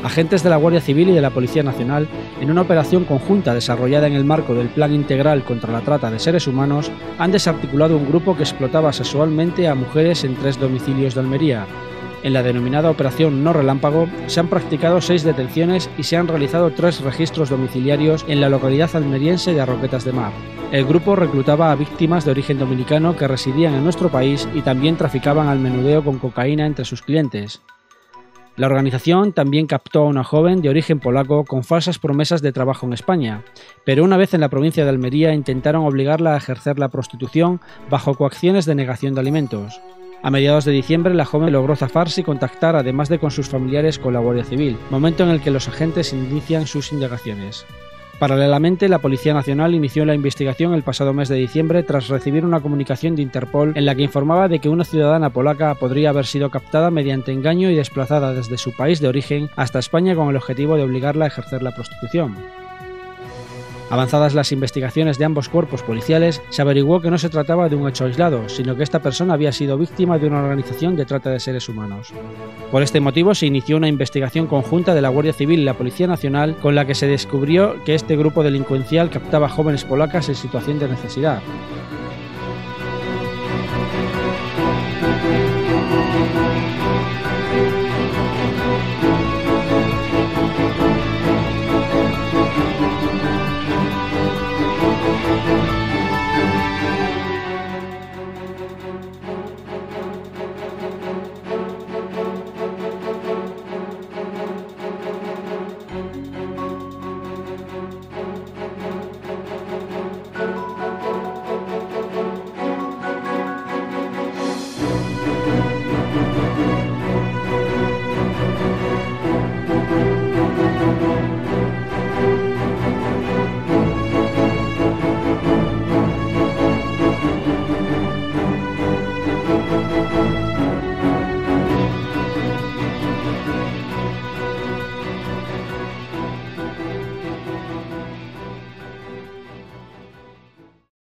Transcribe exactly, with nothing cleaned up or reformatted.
Agentes de la Guardia Civil y de la Policía Nacional, en una operación conjunta desarrollada en el marco del Plan Integral contra la Trata de Seres Humanos, han desarticulado un grupo que explotaba sexualmente a mujeres en tres domicilios de Almería. En la denominada Operación No Relámpago se han practicado seis detenciones y se han realizado tres registros domiciliarios en la localidad almeriense de Arroquetas de Mar. El grupo reclutaba a víctimas de origen dominicano que residían en nuestro país y también traficaban al menudeo con cocaína entre sus clientes. La organización también captó a una joven de origen polaco con falsas promesas de trabajo en España, pero una vez en la provincia de Almería intentaron obligarla a ejercer la prostitución bajo coacciones de negación de alimentos. A mediados de diciembre la joven logró zafarse y contactar, además de con sus familiares, con la Guardia Civil, momento en el que los agentes inician sus indagaciones. Paralelamente, la Policía Nacional inició la investigación el pasado mes de diciembre tras recibir una comunicación de Interpol en la que informaba de que una ciudadana polaca podría haber sido captada mediante engaño y desplazada desde su país de origen hasta España con el objetivo de obligarla a ejercer la prostitución. Avanzadas las investigaciones de ambos cuerpos policiales, se averiguó que no se trataba de un hecho aislado, sino que esta persona había sido víctima de una organización de trata de seres humanos. Por este motivo se inició una investigación conjunta de la Guardia Civil y la Policía Nacional, con la que se descubrió que este grupo delincuencial captaba jóvenes polacas en situación de necesidad.